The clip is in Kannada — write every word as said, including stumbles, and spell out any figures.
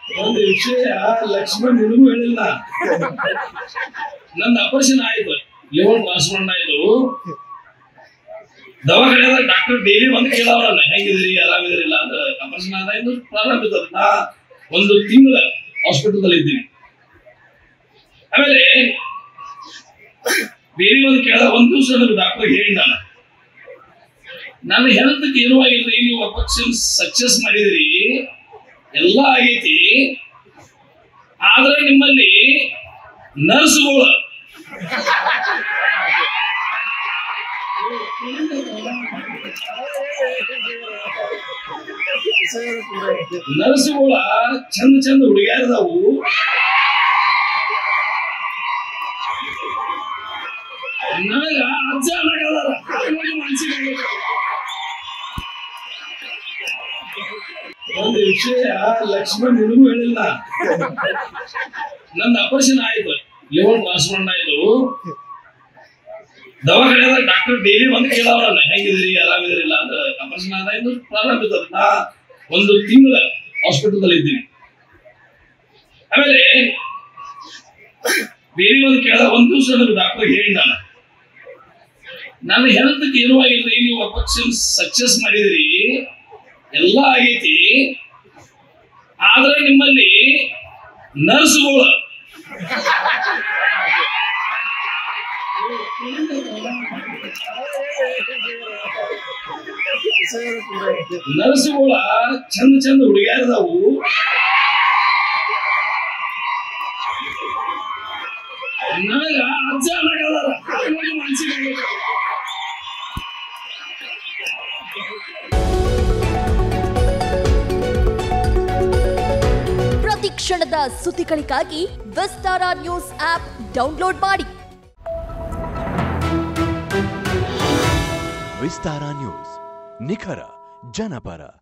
ಒಂದು ವಿಷಯ ಲಕ್ಷ್ಮಣ್ ನಿನಗೂ ಹೇಳಿಲ್ಲ. ನನ್ನ ಆಪರೇಷನ್ ಆಯ್ತು, ಲಿವರ್ ಟ್ರಾನ್ಸ್ಪ್ಲಾಂಟ್ ಆಯ್ತು. ದವಾಖಾನೆದಾಗ ಡಾಕ್ಟರ್ ಡೈಲಿ ಬಂದು ಕೇಳವ್ರಲ್ಲ, ಹೆಂಗಿದ್ರಿ ಆರಾಮಿದ್ರಿಲ್ಲ ಅಂತ. ಆಪರೇಷನ್ ಆದಾಯ್ತು, ಪ್ರಾರಂಭ ಇರ್ತದೆ. ನಾ ಒಂದು ತಿಂಗಳ ಹಾಸ್ಪಿಟಲ್ ಇದ್ದೀನಿ. ಆಮೇಲೆ ಬೇರೆ ಒಂದು ಕೇಳ ಒಂದು ದಿವಸ ನನಗೆ ಡಾಕ್ಟರ್ ಹೇಳಿ, ನಾನು ನನ್ನ ಹೆಲ್ತ್ ಏನೂ ಆಗಿಲ್ರಿ, ನೀವು ಆಪರೇಷನ್ ಸಕ್ಸಸ್ ಮಾಡಿದ್ರಿ, ಎಲ್ಲ ಆಗೈತಿ, ಆದ್ರೆ ನಿಮ್ಮಲ್ಲಿ ನರ್ಸ್ಗಳು ನರ್ಸ್ಗಳ ಚಂದ ಚಂದ ಹುಡುಗಿಯರ್ದಾವು, ನನಗ ಅಜ್ಜ ಅನ್ನಕದಾರ. ಮನ್ಸಿಗೆ ಒಂದು ವಿಷಯ ಲಕ್ಷ್ಮಣ್ ನಿನಗೂ ಹೇಳಿಲ್ಲ. ನನ್ನ ಆಪರೇಷನ್ ಆಯ್ತು, ಲಿವರ್ ಟ್ರಾನ್ಸ್ಪ್ಲಾಂಟ್ ಆಯ್ತು. ದವಾಖಾನೆದಾಗ ಡಾಕ್ಟರ್ ಡೈಲಿ ಬಂದು ಕೇಳವ್ರಲ್ಲ, ಹೆಂಗಿದ್ರಿ ಆರಾಮಿದ್ರಿಲ್ಲ ಅಂತ. ಆಪರೇಷನ್ ಆದಾಯ್ತು, ಪ್ರಾರಂಭ ಇರ್ತದೆ. ನಾ ಒಂದು ತಿಂಗಳ ಹಾಸ್ಪಿಟಲ್ ಇದ್ದೀನಿ. ಆಮೇಲೆ ಬೇರೆ ಒಂದು ಕೇಳ ಒಂದು ದಿವಸ ನನಗೆ ಡಾಕ್ಟರ್ ಹೇಳಿ, ನಾನು ನನ್ನ ಹೆಲ್ತ್ ಏನೂ ಆಗಿಲ್ರಿ, ನೀವು ಆಪರೇಷನ್ ಸಕ್ಸಸ್ ಮಾಡಿದ್ರಿ, ಎಲ್ಲ ಆಗೈತಿ, ಆದ್ರೆ ನಿಮ್ಮಲ್ಲಿ ನರ್ಸ್ಗಳು ನರ್ಸ್ಗಳ ಚಂದ ಚಂದ ಹುಡುಗಿಯರ್ದಾವು, ನನಗ ಅಜ್ಜ ಅನ್ನಕದಾರ. ಮನ್ಸಿಗೆ ಪ್ರತಿ ಕ್ಷಣದ ಸುದ್ದಿಗಳಿಗಾಗಿ ವಿಸ್ತಾರ ನ್ಯೂಸ್ ಆಪ್ ಡೌನ್ಲೋಡ್ ಮಾಡಿ. ವಿಸ್ತಾರ ನ್ಯೂಸ್, ನಿಖರ ಜನಪರ.